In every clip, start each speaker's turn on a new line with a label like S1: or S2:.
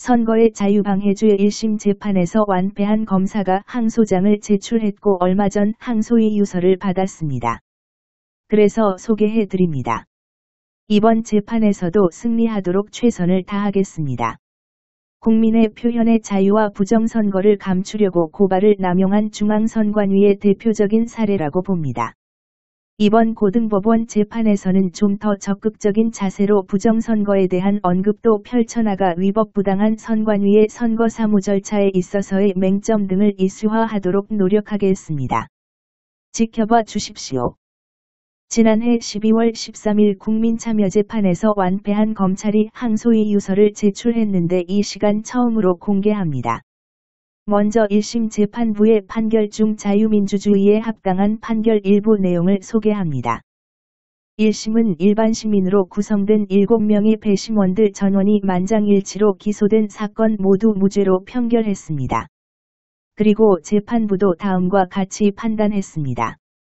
S1: 선거의 자유방해죄 1심 재판에서 완패한 검사가 항소장을 제출했고 얼마 전 항소의 유서를 받았습니다. 그래서 소개해 드립니다. 이번 재판에서도 승리하도록 최선을 다하겠습니다. 국민의 표현의 자유와 부정선거를 감추려고 고발을 남용한 중앙선관위의 대표적인 사례라고 봅니다. 이번 고등법원 재판에서는 좀 더 적극적인 자세로 부정선거에 대한 언급도 펼쳐나가 위법부당한 선관위의 선거사무 절차에 있어서의 맹점 등을 이슈화하도록 노력하겠습니다. 지켜봐 주십시오. 지난해 12월 13일 국민참여재판에서 완패한 검찰이 항소의 유서를 제출했는데 이 시간 처음으로 공개합니다. 먼저 1심 재판부의 판결 중 자유민주주의에 합당한 판결 일부 내용을 소개합니다. 1심은 일반 시민으로 구성된 7명의 배심원들 전원이 만장일치로 기소된 사건 모두 무죄로 판결했습니다. 그리고 재판부도 다음과 같이 판단했습니다.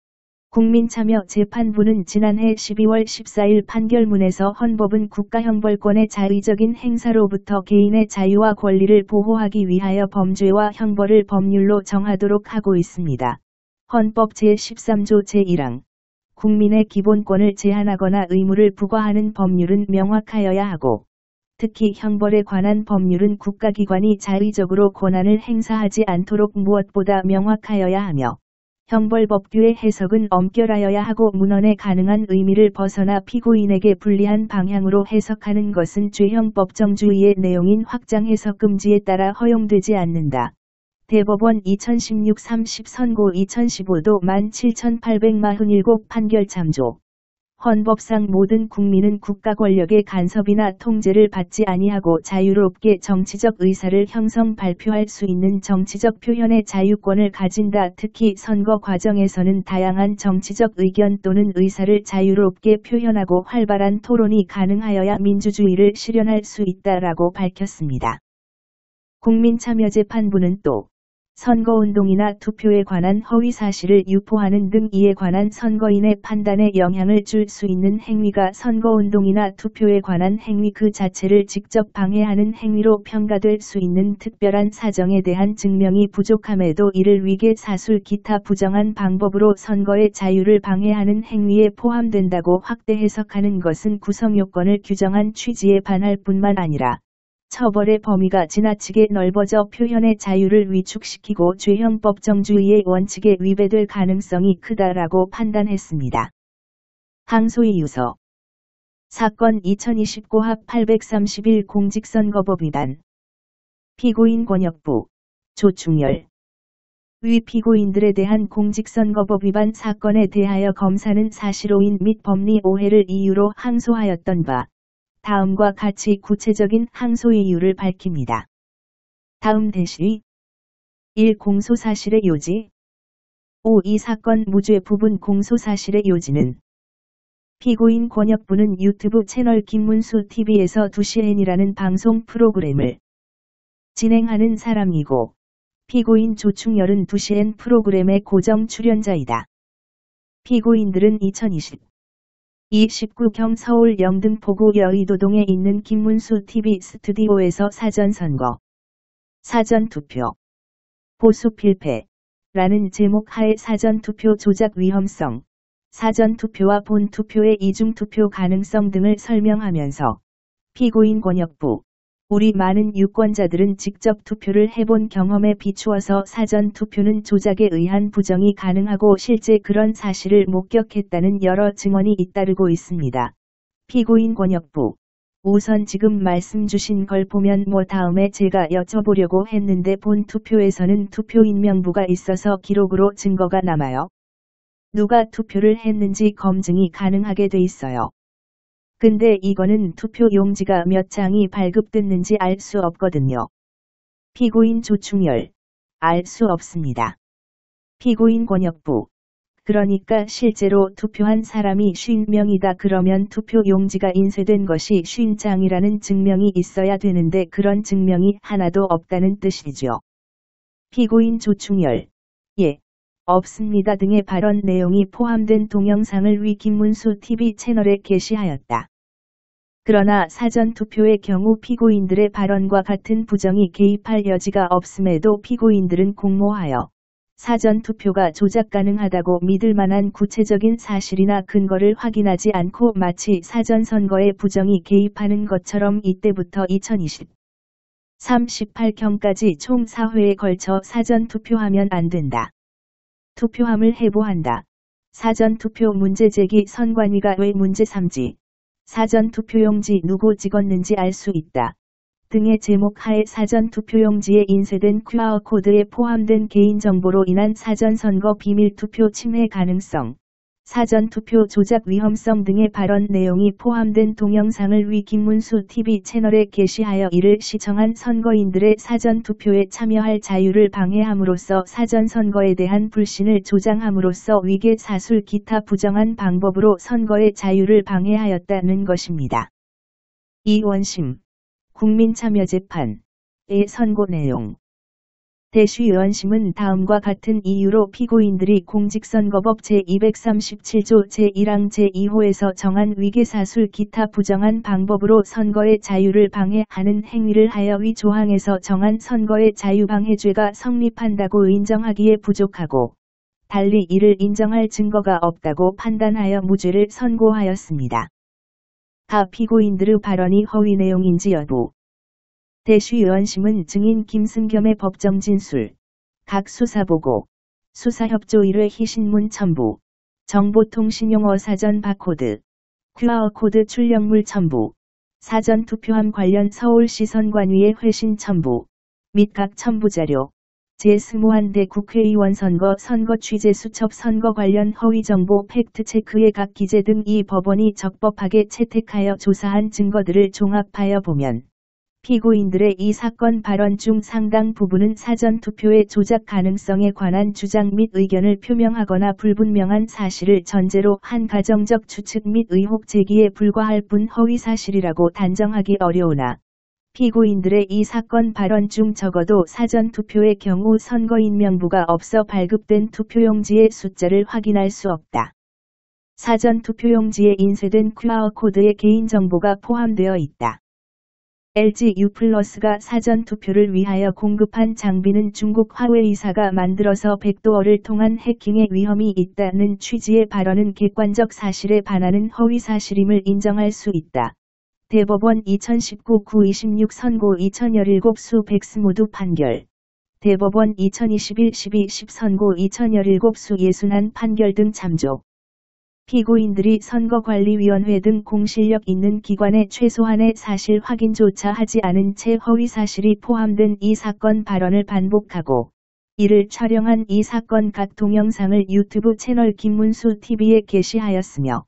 S1: 국민참여재판부는 지난해 12월 14일 판결문에서 헌법은 국가형벌권의 자의적인 행사로부터 개인의 자유와 권리를 보호하기 위하여 범죄와 형벌을 법률로 정하도록 하고 있습니다. 헌법 제13조 제1항 국민의 기본권을 제한하거나 의무를 부과하는 법률은 명확하여야 하고 특히 형벌에 관한 법률은 국가기관이 자의적으로 권한을 행사하지 않도록 무엇보다 명확하여야 하며 형벌법규의 해석은 엄결하여야 하고 문헌에 가능한 의미를 벗어나 피고인에게 불리한 방향으로 해석하는 것은 죄형법정주의의 내용인 확장 해석 금지에 따라 허용되지 않는다. 대법원 2016-30 선고 2015도 17847 판결 참조. 헌법상 모든 국민은 국가 권력의 간섭이나 통제를 받지 아니하고 자유롭게 정치적 의사를 형성 발표할 수 있는 정치적 표현의 자유권을 가진다. 특히 선거 과정에서는 다양한 정치적 의견 또는 의사를 자유롭게 표현하고 활발한 토론이 가능하여야 민주주의를 실현할 수 있다라고 밝혔습니다. 국민참여재판부는 또 선거운동이나 투표에 관한 허위사실을 유포하는 등 이에 관한 선거인의 판단에 영향을 줄 수 있는 행위가 선거운동이나 투표에 관한 행위 그 자체를 직접 방해하는 행위로 평가될 수 있는 특별한 사정에 대한 증명이 부족함에도 이를 위계 사술 기타 부정한 방법으로 선거의 자유를 방해하는 행위에 포함된다고 확대 해석하는 것은 구성요건을 규정한 취지에 반할 뿐만 아니라 처벌의 범위가 지나치게 넓어져 표현의 자유를 위축시키고 죄형법정주의의 원칙에 위배될 가능성이 크다라고 판단했습니다. 항소의 유서 사건 2029 합 831 공직선거법 위반 피고인 권역부 조충열 위 피고인들에 대한 공직선거법 위반 사건에 대하여 검사는 사실오인 및 법리 오해를 이유로 항소하였던 바 다음과 같이 구체적인 항소 이유를 밝힙니다. 다음 대시 1. 공소사실의 요지 5. 이 사건 무죄 부분 공소사실의 요지는 피고인 권역부는 유튜브 채널 김문수 TV에서 2시엔이라는 방송 프로그램을 진행하는 사람이고 피고인 조충열은 2시엔 프로그램의 고정 출연자이다. 피고인들은 2020 19경 서울 영등포구 여의도동에 있는 김문수 TV 스튜디오에서 사전선거, 사전투표, 보수 필패라는 제목 하에 사전투표 조작 위험성, 사전투표와 본투표의 이중투표 가능성 등을 설명하면서 피고인 권역부, 우리 많은 유권자들은 직접 투표를 해본 경험에 비추어서 사전투표는 조작에 의한 부정이 가능하고 실제 그런 사실을 목격했다는 여러 증언이 잇따르고 있습니다. 피고인 권역부 우선 지금 말씀 주신 걸 보면 다음에 제가 여쭤보려고 했는데 본투표에서는 투표인명부가 있어서 기록으로 증거가 남아요. 누가 투표를 했는지 검증이 가능하게 돼 있어요. 근데 이거는 투표 용지가 몇 장이 발급됐는지 알 수 없거든요. 피고인 조충열 알 수 없습니다. 피고인 권역부 그러니까 실제로 투표한 사람이 50명이다 그러면 투표 용지가 인쇄된 것이 50장이라는 증명이 있어야 되는데 그런 증명이 하나도 없다는 뜻이죠. 피고인 조충열 예. 없습니다 등의 발언 내용이 포함된 동영상을 위 김문수 TV 채널에 게시하였다. 그러나 사전투표의 경우 피고인들의 발언과 같은 부정이 개입할 여지가 없음에도 피고인들은 공모하여 사전투표가 조작 가능하다고 믿을 만한 구체적인 사실이나 근거를 확인하지 않고 마치 사전선거에 부정이 개입하는 것처럼 이때부터 2023-18경까지 총 4회에 걸쳐 사전투표하면 안 된다. 투표함을 해부한다. 사전투표 문제제기 선관위가 왜 문제 삼지. 사전투표용지 누구 찍었는지 알 수 있다. 등의 제목 하에 사전투표용지에 인쇄된 QR코드에 포함된 개인정보로 인한 사전선거 비밀투표 침해 가능성, 사전투표 조작 위험성 등의 발언 내용이 포함된 동영상을 위 김문수 TV 채널에 게시하여 이를 시청한 선거인들의 사전투표에 참여할 자유를 방해함으로써 사전선거에 대한 불신을 조장함으로써 위계사술 기타 부정한 방법으로 선거의 자유를 방해하였다는 것입니다. 이원심 국민참여재판의 선고 내용. 대쉬의원심은 다음과 같은 이유로 피고인들이 공직선거법 제237조 제1항 제2호에서 정한 위계사술 기타 부정한 방법으로 선거의 자유를 방해하는 행위를 하여 위 조항에서 정한 선거의 자유방해죄가 성립한다고 인정하기에 부족하고, 달리 이를 인정할 증거가 없다고 판단하여 무죄를 선고하였습니다. 가 피고인들의 발언이 허위 내용인지 여부. 대쉬의원심은 증인 김승겸의 법정 진술, 각 수사보고, 수사협조 1회 희신문 첨부, 정보통신용어 사전 바코드, QR코드 출력물 첨부, 사전투표함 관련 서울시 선관위의 회신 첨부, 및 각 첨부자료, 제21대 국회의원 선거 취재 수첩 선거 관련 허위정보 팩트체크의 각 기재 등 이 법원이 적법하게 채택하여 조사한 증거들을 종합하여 보면 피고인들의 이 사건 발언 중 상당 부분은 사전투표의 조작 가능성에 관한 주장 및 의견을 표명하거나 불분명한 사실을 전제로 한 가정적 추측 및 의혹 제기에 불과할 뿐 허위사실이라고 단정하기 어려우나 피고인들의 이 사건 발언 중 적어도 사전투표의 경우 선거인 명부가 없어 발급된 투표용지의 숫자를 확인할 수 없다. 사전투표용지에 인쇄된 QR코드에 개인정보가 포함되어 있다. LG U+가 사전투표를 위하여 공급한 장비는 중국 화웨이사가 만들어서 백도어를 통한 해킹의 위험이 있다는 취지의 발언은 객관적 사실에 반하는 허위사실임을 인정할 수 있다. 대법원 2019-926 선고 2017 수 백스 모두 판결. 대법원 2021-12-10 선고 2017 수 61 판결 등 참조. 피고인들이 선거관리위원회 등 공실력 있는 기관에 최소한의 사실 확인조차 하지 않은 채 허위사실이 포함된 이 사건 발언을 반복하고 이를 촬영한 이 사건 각 동영상을 유튜브 채널 김문수 TV에 게시하였으며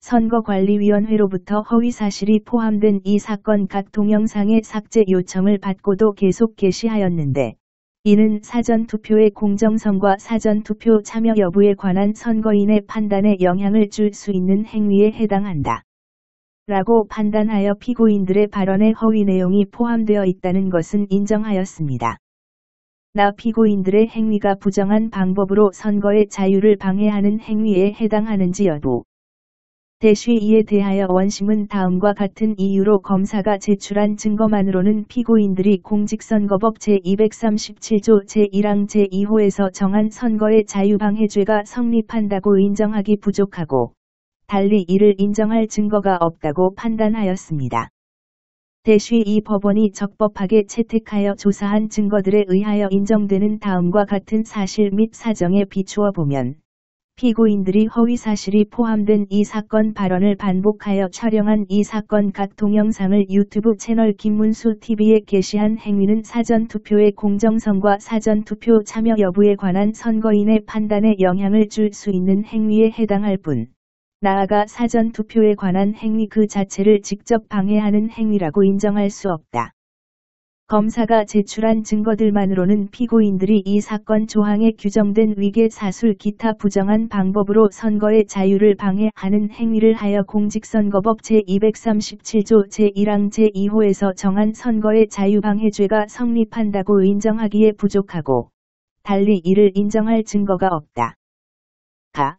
S1: 선거관리위원회로부터 허위사실이 포함된 이 사건 각 동영상의 삭제 요청을 받고도 계속 게시하였는데 이는 사전투표의 공정성과 사전투표 참여 여부에 관한 선거인의 판단에 영향을 줄 수 있는 행위에 해당한다. 라고 판단하여 피고인들의 발언에 허위 내용이 포함되어 있다는 것은 인정하였습니다. 나 피고인들의 행위가 부정한 방법으로 선거의 자유를 방해하는 행위에 해당하는지 여부. 대쉬 이에 대하여 원심은 다음과 같은 이유로 검사가 제출한 증거만으로는 피고인들이 공직선거법 제237조 제1항 제2호에서 정한 선거의 자유방해죄가 성립한다고 인정하기 부족하고 달리 이를 인정할 증거가 없다고 판단하였습니다. 대쉬 이 법원이 적법하게 채택하여 조사한 증거들에 의하여 인정되는 다음과 같은 사실 및 사정에 비추어 보면 피고인들이 허위사실이 포함된 이 사건 발언을 반복하여 촬영한 이 사건 각 동영상을 유튜브 채널 김문수 TV에 게시한 행위는 사전투표의 공정성과 사전투표 참여 여부에 관한 선거인의 판단에 영향을 줄 수 있는 행위에 해당할 뿐, 나아가 사전투표에 관한 행위 그 자체를 직접 방해하는 행위라고 인정할 수 없다. 검사가 제출한 증거들만으로는 피고인들이 이 사건 조항에 규정된 위계사술 기타 부정한 방법으로 선거의 자유를 방해하는 행위를 하여 공직선거법 제237조 제1항 제2호에서 정한 선거의 자유방해죄가 성립한다고 인정하기에 부족하고 달리 이를 인정할 증거가 없다.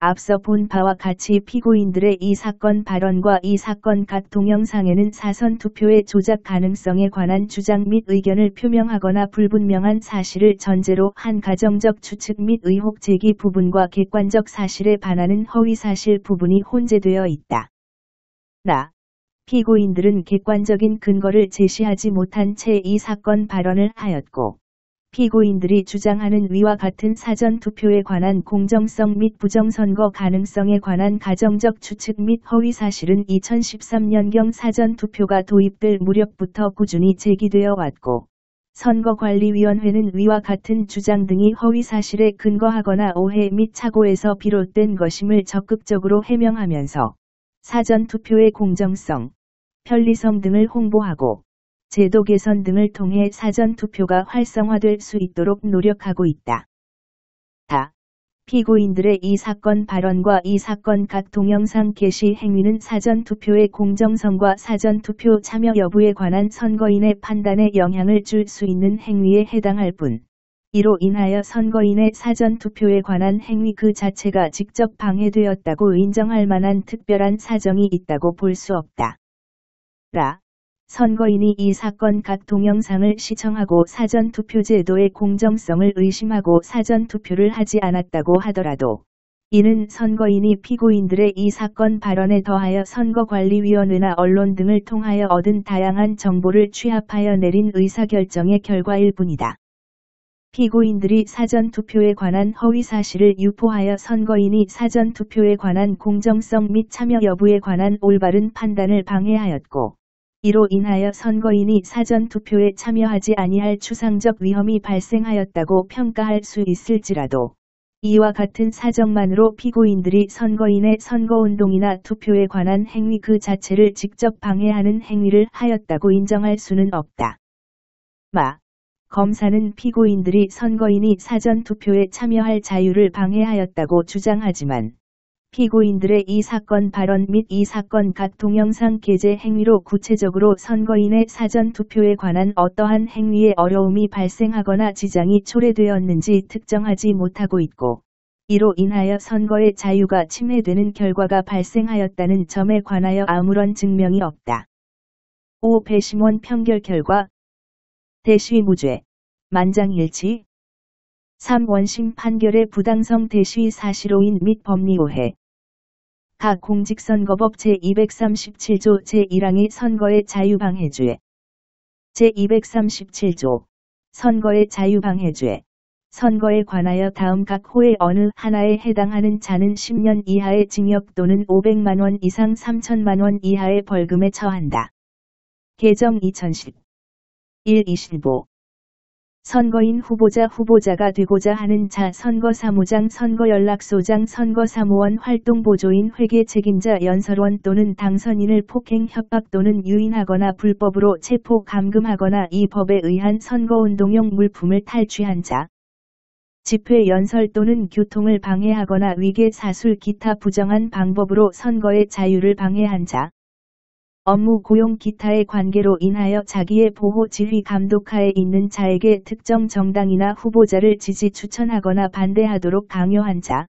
S1: 앞서 본 바와 같이 피고인들의 이 사건 발언과 이 사건 각 동영상에는 사전투표의 조작 가능성에 관한 주장 및 의견을 표명하거나 불분명한 사실을 전제로 한 가정적 추측 및 의혹 제기 부분과 객관적 사실에 반하는 허위사실 부분이 혼재되어 있다. 피고인들은 객관적인 근거를 제시하지 못한 채 이 사건 발언을 하였고, 피고인들이 주장하는 위와 같은 사전투표에 관한 공정성 및 부정선거 가능성에 관한 가정적 추측 및 허위사실은 2013년경 사전투표가 도입될 무렵부터 꾸준히 제기되어 왔고, 선거관리위원회는 위와 같은 주장 등이 허위사실에 근거하거나 오해 및 착오에서 비롯된 것임을 적극적으로 해명하면서 사전투표의 공정성, 편리성 등을 홍보하고 제도 개선 등을 통해 사전투표가 활성화될 수 있도록 노력하고 있다. 피고인들의 이 사건 발언과 이 사건 각 동영상 게시 행위는 사전투표의 공정성과 사전투표 참여 여부에 관한 선거인의 판단에 영향을 줄 수 있는 행위에 해당할 뿐, 이로 인하여 선거인의 사전투표에 관한 행위 그 자체가 직접 방해되었다고 인정할 만한 특별한 사정이 있다고 볼 수 없다. 선거인이 이 사건 각 동영상을 시청하고 사전투표 제도의 공정성을 의심하고 사전투표를 하지 않았다고 하더라도, 이는 선거인이 피고인들의 이 사건 발언에 더하여 선거관리위원회나 언론 등을 통하여 얻은 다양한 정보를 취합하여 내린 의사결정의 결과일 뿐이다. 피고인들이 사전투표에 관한 허위사실을 유포하여 선거인이 사전투표에 관한 공정성 및 참여 여부에 관한 올바른 판단을 방해하였고, 이로 인하여 선거인이 사전투표에 참여하지 아니할 추상적 위험이 발생하였다고 평가할 수 있을지라도, 이와 같은 사정만으로 피고인들이 선거인의 선거운동이나 투표에 관한 행위 그 자체를 직접 방해하는 행위를 하였다고 인정할 수는 없다. 검사는 피고인들이 선거인이 사전투표에 참여할 자유를 방해하였다고 주장하지만, 피고인들의 이 사건 발언 및 이 사건 각 동영상 게재 행위로 구체적으로 선거인의 사전투표에 관한 어떠한 행위에 어려움이 발생하거나 지장이 초래되었는지 특정하지 못하고 있고, 이로 인하여 선거의 자유가 침해되는 결과가 발생하였다는 점에 관하여 아무런 증명이 없다. 5. 배심원 평결 결과 대시위 무죄, 만장일치. 3. 원심 판결의 부당성 대시위 사실오인 및 법리오해. 각 공직선거법 제237조 제1항의 선거의 자유방해죄. 제237조 선거의 자유방해죄. 선거에 관하여 다음 각 호의 어느 하나에 해당하는 자는 10년 이하의 징역 또는 500만 원 이상 3천만 원 이하의 벌금에 처한다. 개정 2010. 1.20보 선거인 후보자가 되고자 하는 자 선거사무장 선거연락소장 선거사무원 활동보조인 회계 책임자 연설원 또는 당선인을 폭행 협박 또는 유인하거나 불법으로 체포 감금하거나 이 법에 의한 선거운동용 물품을 탈취한 자 집회 연설 또는 교통을 방해하거나 위계 사술 기타 부정한 방법으로 선거의 자유를 방해한 자 업무 고용 기타의 관계로 인하여 자기의 보호 지휘 감독하에 있는 자에게 특정 정당이나 후보자를 지지 추천하거나 반대하도록 강요한 자.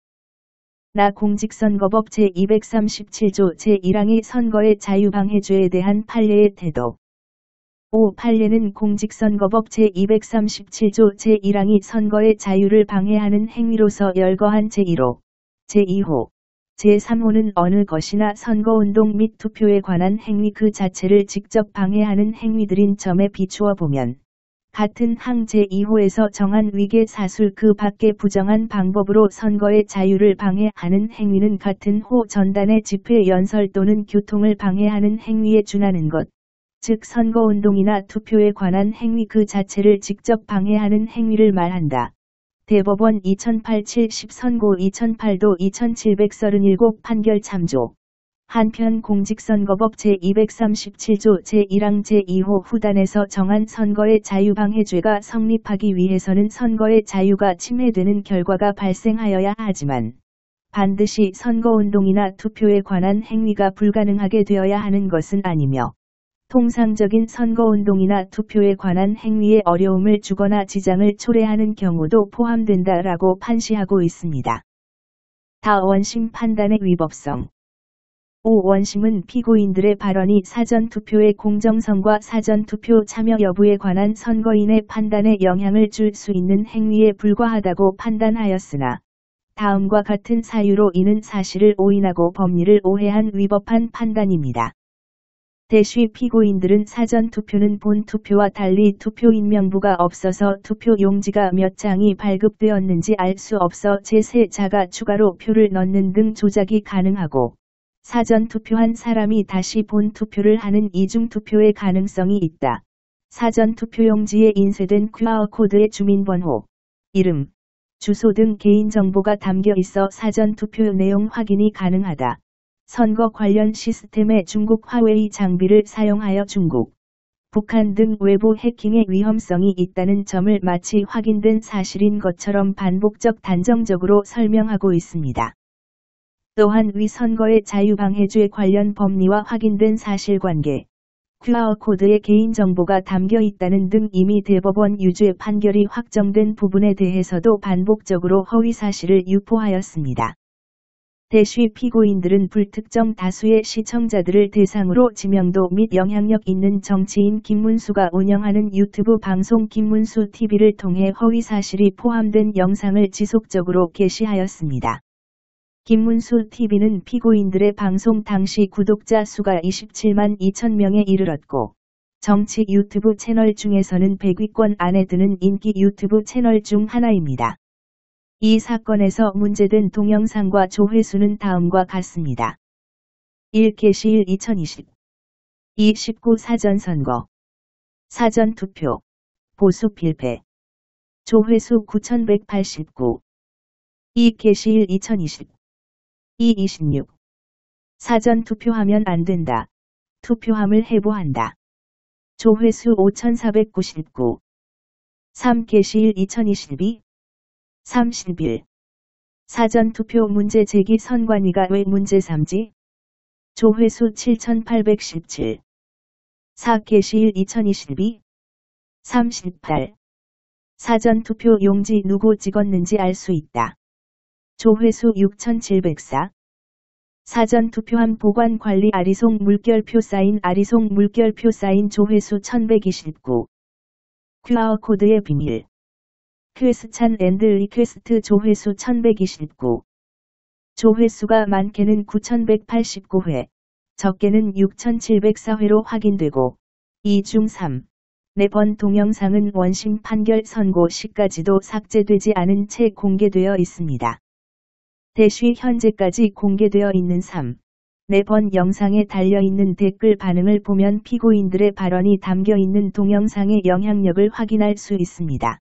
S1: 공직선거법 제237조 제1항의 선거의 자유방해죄에 대한 판례의 태도. 5. 판례는 공직선거법 제237조 제1항이 선거의 자유를 방해하는 행위로서 열거한 제1호, 제2호, 제3호는 어느 것이나 선거운동 및 투표에 관한 행위 그 자체를 직접 방해하는 행위들인 점에 비추어 보면, 같은 항 제2호에서 정한 위계 사술 그 밖의 부정한 방법으로 선거의 자유를 방해하는 행위는 같은 호 전단의 집회 연설 또는 교통을 방해하는 행위에 준하는 것, 즉 선거운동이나 투표에 관한 행위 그 자체를 직접 방해하는 행위를 말한다. 대법원 2008-70 선고 2008도 2737 판결 참조. 한편 공직선거법 제237조 제1항 제2호 후단에서 정한 선거의 자유방해죄가 성립하기 위해서는 선거의 자유가 침해되는 결과가 발생하여야 하지만, 반드시 선거운동이나 투표에 관한 행위가 불가능하게 되어야 하는 것은 아니며, 통상적인 선거운동이나 투표에 관한 행위에 어려움을 주거나 지장을 초래하는 경우도 포함된다라고 판시하고 있습니다. 다 원심 판단의 위법성. 5. 원심은 피고인들의 발언이 사전투표의 공정성과 사전투표 참여 여부에 관한 선거인의 판단에 영향을 줄 수 있는 행위에 불과하다고 판단하였으나 다음과 같은 사유로 이는 사실을 오인하고 법리를 오해한 위법한 판단입니다. 대쉬 피고인들은 사전투표는 본투표와 달리 투표인 명부가 없어서 투표 용지가 몇 장이 발급되었는지 알 수 없어 제3자가 추가로 표를 넣는 등 조작이 가능하고 사전투표한 사람이 다시 본투표를 하는 이중투표의 가능성이 있다. 사전투표용지에 인쇄된 QR코드의 주민번호, 이름, 주소 등 개인정보가 담겨 있어 사전투표 내용 확인이 가능하다. 선거 관련 시스템의 중국 화웨이 장비를 사용하여 중국, 북한 등 외부 해킹의 위험성이 있다는 점을 마치 확인된 사실인 것처럼 반복적 단정적으로 설명하고 있습니다. 또한 위 선거의 자유방해죄 관련 법리와 확인된 사실관계, QR코드에 개인정보가 담겨 있다는 등 이미 대법원 유죄 판결이 확정된 부분에 대해서도 반복적으로 허위사실을 유포하였습니다. 대쉬 피고인들은 불특정 다수의 시청자들을 대상으로 지명도 및 영향력 있는 정치인 김문수가 운영하는 유튜브 방송 김문수 TV를 통해 허위사실이 포함된 영상을 지속적으로 게시하였습니다. 김문수 TV는 피고인들의 방송 당시 구독자 수가 27만 2천 명에 이르렀고, 정치 유튜브 채널 중에서는 100위권 안에 드는 인기 유튜브 채널 중 하나입니다. 이 사건에서 문제된 동영상과 조회수는 다음과 같습니다. 1. 게시일 2020 2. 19 사전선거 사전투표 보수 필패 조회수 9189 2. 게시일 2020 2. 26 사전투표하면 안 된다. 투표함을 해부한다. 조회수 5499 3. 게시일 2022 31 사전투표 문제 제기 선관위가 왜 문제 삼지? 조회수 7817 4. 게시일 2022 38 사전투표 용지 누구 찍었는지 알 수 있다. 조회수 6704 사전투표함 보관관리 아리송 물결표 사인 아리송 물결표 사인 조회수 1129 QR코드의 비밀 퀘스찬 앤드 리퀘스트 조회수 1129 조회수가 많게는 9189회, 적게는 6704회로 확인되고 2 중 3, 4번 동영상은 원심 판결 선고 시까지도 삭제되지 않은 채 공개되어 있습니다. 대쉬 현재까지 공개되어 있는 3, 4번 영상에 달려있는 댓글 반응을 보면 피고인들의 발언이 담겨있는 동영상의 영향력을 확인할 수 있습니다.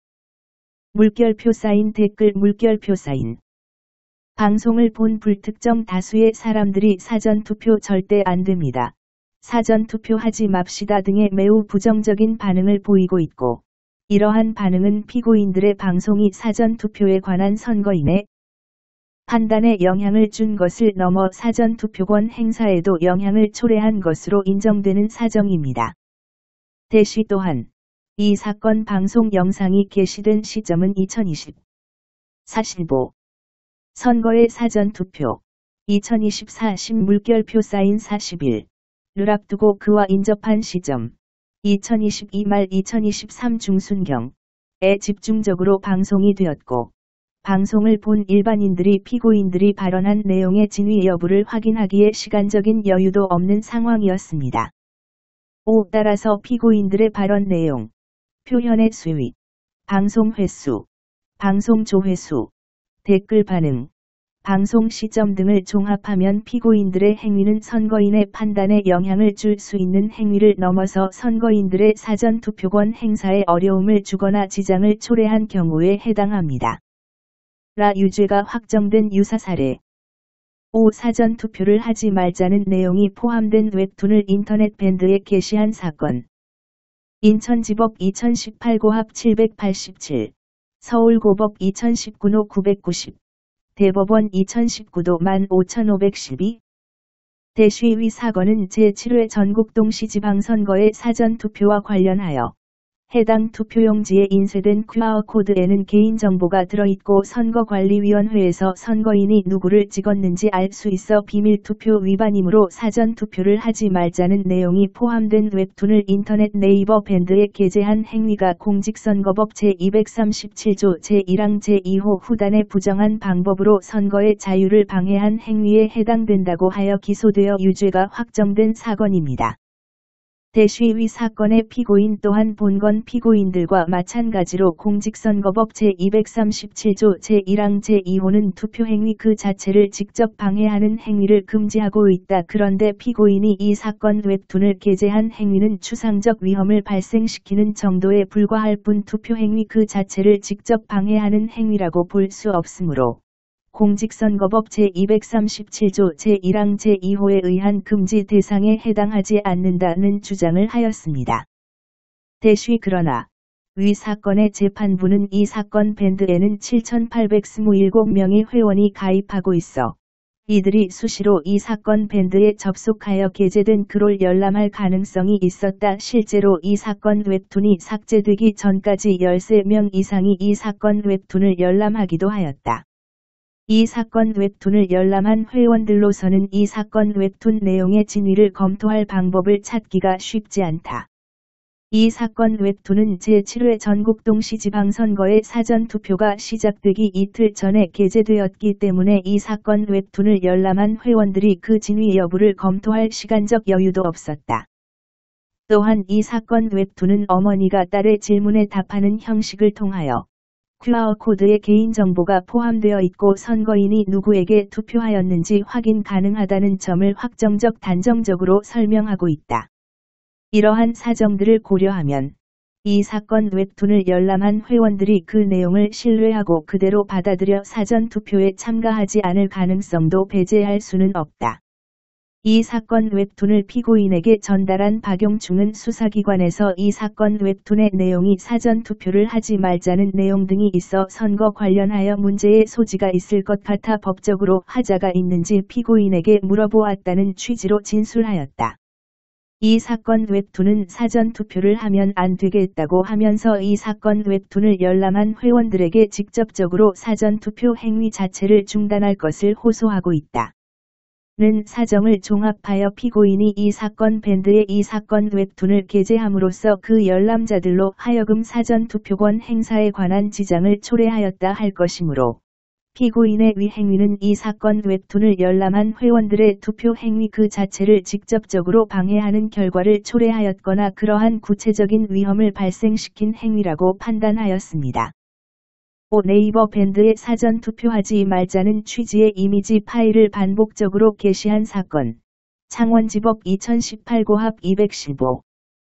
S1: 물결표 사인 댓글 물결표 사인 방송을 본 불특정 다수의 사람들이 사전투표 절대 안 됩니다. 사전투표하지 맙시다 등의 매우 부정적인 반응을 보이고 있고, 이러한 반응은 피고인들의 방송이 사전투표에 관한 선거인의 판단에 영향을 준 것을 넘어 사전투표권 행사에도 영향을 초래한 것으로 인정되는 사정입니다. 대쉬 또한 이 사건 방송 영상이 게시된 시점은 2020 45 선거의 사전투표 2024 신물결표 사인 41를 앞두고 그와 인접한 시점 2022 말 2023 중순경에 집중적으로 방송이 되었고, 방송을 본 일반인들이 피고인들이 발언한 내용의 진위 여부를 확인하기에 시간적인 여유도 없는 상황이었습니다. 5. 따라서 피고인들의 발언 내용, 표현의 수위, 방송 횟수, 방송 조회수, 댓글 반응, 방송 시점 등을 종합하면 피고인들의 행위는 선거인의 판단에 영향을 줄 수 있는 행위를 넘어서 선거인들의 사전투표권 행사에 어려움을 주거나 지장을 초래한 경우에 해당합니다. 라 유죄가 확정된 유사 사례 5. 사전투표를 하지 말자는 내용이 포함된 웹툰을 인터넷 밴드에 게시한 사건 인천지법 2018 고합 787, 서울고법 2019노 990, 대법원 2019도 15512. 대쉬위 사건은 제7회 전국동시지방선거의 사전투표와 관련하여 해당 투표용지에 인쇄된 QR코드에는 개인정보가 들어있고 선거관리위원회에서 선거인이 누구를 찍었는지 알 수 있어 비밀투표 위반이므로 사전투표를 하지 말자는 내용이 포함된 웹툰을 인터넷 네이버 밴드에 게재한 행위가 공직선거법 제237조 제1항 제2호 후단의 부정한 방법으로 선거의 자유를 방해한 행위에 해당된다고 하여 기소되어 유죄가 확정된 사건입니다. 대시위 사건의 피고인 또한 본건 피고인들과 마찬가지로 공직선거법 제237조 제1항 제2호는 투표행위 그 자체를 직접 방해하는 행위를 금지하고 있다. 그런데 피고인이 이 사건 웹툰을 게재한 행위는 추상적 위험을 발생시키는 정도에 불과할 뿐 투표행위 그 자체를 직접 방해하는 행위라고 볼 수 없으므로 공직선거법 제237조 제1항 제2호에 의한 금지 대상에 해당하지 않는다는 주장을 하였습니다. 대쉬 그러나 위 사건의 재판부는 이 사건 밴드에는 7,827명의 회원이 가입하고 있어 이들이 수시로 이 사건 밴드에 접속하여 게재된 글을 열람할 가능성이 있었다. 실제로 이 사건 웹툰이 삭제되기 전까지 13명 이상이 이 사건 웹툰을 열람하기도 하였다. 이 사건 웹툰을 열람한 회원들로서는 이 사건 웹툰 내용의 진위를 검토할 방법을 찾기가 쉽지 않다. 이 사건 웹툰은 제7회 전국 동시지방선거의 사전투표가 시작되기 이틀 전에 게재되었기 때문에 이 사건 웹툰을 열람한 회원들이 그 진위 여부를 검토할 시간적 여유도 없었다. 또한 이 사건 웹툰은 어머니가 딸의 질문에 답하는 형식을 통하여 QR코드에 개인정보가 포함되어 있고 선거인이 누구에게 투표하였는지 확인 가능하다는 점을 확정적 단정적으로 설명하고 있다. 이러한 사정들을 고려하면 이 사건 웹툰을 열람한 회원들이 그 내용을 신뢰하고 그대로 받아들여 사전투표에 참가하지 않을 가능성도 배제할 수는 없다. 이 사건 웹툰을 피고인에게 전달한 박용충은 수사기관에서 이 사건 웹툰의 내용이 사전투표를 하지 말자는 내용 등이 있어 선거 관련하여 문제의 소지가 있을 것 같아 법적으로 하자가 있는지 피고인에게 물어보았다는 취지로 진술하였다. 이 사건 웹툰은 사전투표를 하면 안 되겠다고 하면서 이 사건 웹툰을 열람한 회원들에게 직접적으로 사전투표 행위 자체를 중단할 것을 호소하고 있다. 는 사정을 종합하여 피고인이 이 사건 밴드에 이 사건 웹툰을 게재함으로써 그 열람자들로 하여금 사전투표권 행사에 관한 지장을 초래하였다 할 것이므로 피고인의 위 행위는 이 사건 웹툰을 열람한 회원들의 투표 행위 그 자체를 직접적으로 방해하는 결과를 초래하였거나 그러한 구체적인 위험을 발생시킨 행위라고 판단하였습니다. 네이버 밴드에 사전 투표하지 말자는 취지의 이미지 파일을 반복적으로 게시한 사건. 창원지법 2018 고합 215.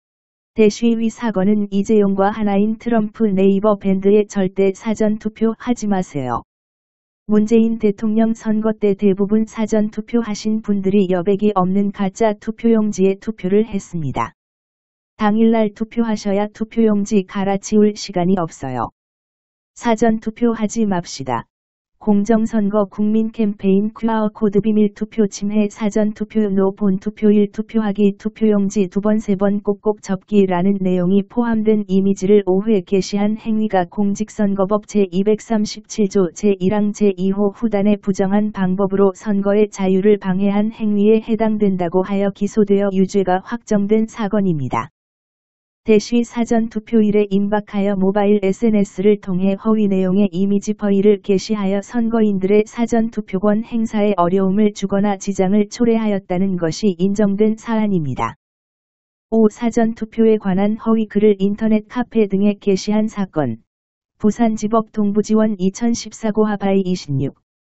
S1: 대시위 사건은 이재용과 하나인 트럼프 네이버 밴드에 절대 사전 투표하지 마세요. 문재인 대통령 선거 때 대부분 사전 투표하신 분들이 여백이 없는 가짜 투표용지에 투표를 했습니다. 당일날 투표하셔야 투표용지 갈아치울 시간이 없어요. 사전 투표하지 맙시다. 공정선거 국민 캠페인 QR코드 비밀 투표 침해 사전 투표 노 본투표일 투표하기 투표용지 2번 3번 꼭꼭 접기라는 내용이 포함된 이미지를 오후에 게시한 행위가 공직선거법 제237조 제1항 제2호 후단의 부정한 방법으로 선거의 자유를 방해한 행위에 해당된다고 하여 기소되어 유죄가 확정된 사건입니다. 대시 사전 투표일에 임박하여 모바일 SNS를 통해 허위 내용의 이미지 파일을 게시하여 선거인들의 사전 투표권 행사에 어려움을 주거나 지장을 초래하였다는 것이 인정된 사안입니다. 5. 사전 투표에 관한 허위 글을 인터넷 카페 등에 게시한 사건. 부산지법 동부지원 2014 고합 I26.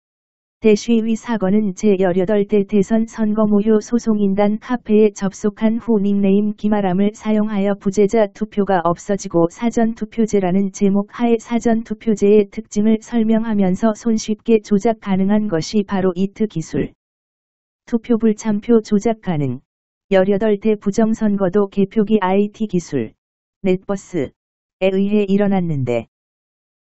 S1: 대시위 사건은 제18대 대선 선거 모효 소송인단 카페에 접속한 후 닉네임 김아람을 사용하여 부재자 투표가 없어지고 사전투표제라는 제목 하에 사전투표제의 특징을 설명하면서 손쉽게 조작 가능한 것이 바로 이트 기술. 투표 불참표 조작 가능. 18대 부정선거도 개표기 IT 기술. 넷버스에 의해 일어났는데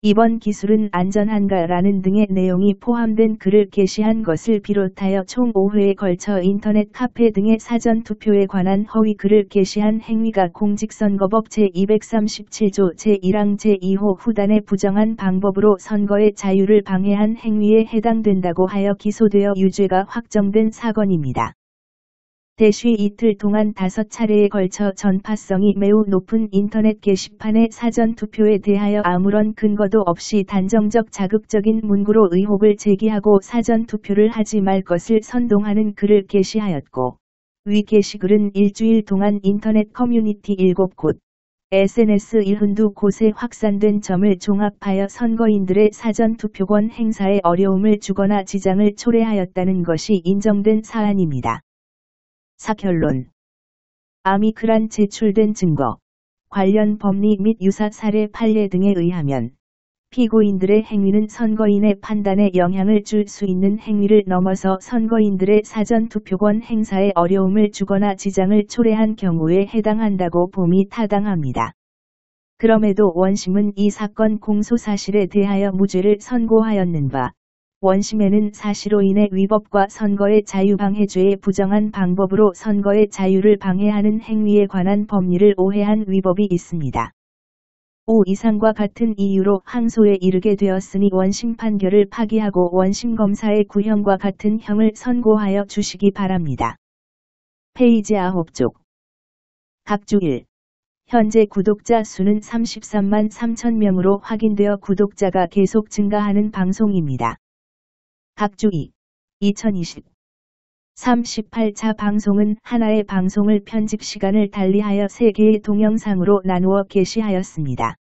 S1: 이번 기술은 안전한가라는 등의 내용이 포함된 글을 게시한 것을 비롯하여 총 5회에 걸쳐 인터넷 카페 등의 사전투표에 관한 허위 글을 게시한 행위가 공직선거법 제237조 제1항 제2호 후단의 부정한 방법으로 선거의 자유를 방해한 행위에 해당된다고 하여 기소되어 유죄가 확정된 사건입니다. 대쉬 이틀 동안 5차례에 걸쳐 전파성이 매우 높은 인터넷 게시판의 사전투표에 대하여 아무런 근거도 없이 단정적 자극적인 문구로 의혹을 제기하고 사전투표를 하지 말 것을 선동하는 글을 게시하였고, 위 게시글은 일주일 동안 인터넷 커뮤니티 7곳, SNS 72곳에 확산된 점을 종합하여 선거인들의 사전투표권 행사에 어려움을 주거나 지장을 초래하였다는 것이 인정된 사안입니다. 사결론. 아미크란 제출된 증거, 관련 법리 및 유사 사례 판례 등에 의하면 피고인들의 행위는 선거인의 판단에 영향을 줄 수 있는 행위를 넘어서 선거인들의 사전투표권 행사에 어려움을 주거나 지장을 초래한 경우에 해당한다고 봄이 타당합니다. 그럼에도 원심은 이 사건 공소사실에 대하여 무죄를 선고하였는 바, 원심에는 사실오인의 위법과 선거의 자유방해죄의 부정한 방법으로 선거의 자유를 방해하는 행위에 관한 법리를 오해한 위법이 있습니다. 5 이상과 같은 이유로 항소에 이르게 되었으니 원심 판결을 파기하고 원심 검사의 구형과 같은 형을 선고하여 주시기 바랍니다. 페이지 9쪽. 각주 1. 현재 구독자 수는 33만 3천 명으로 확인되어 구독자가 계속 증가하는 방송입니다. 각주 2. 2020. 38차 방송은 하나의 방송을 편집 시간을 달리하여 3개의 동영상으로 나누어 게시하였습니다.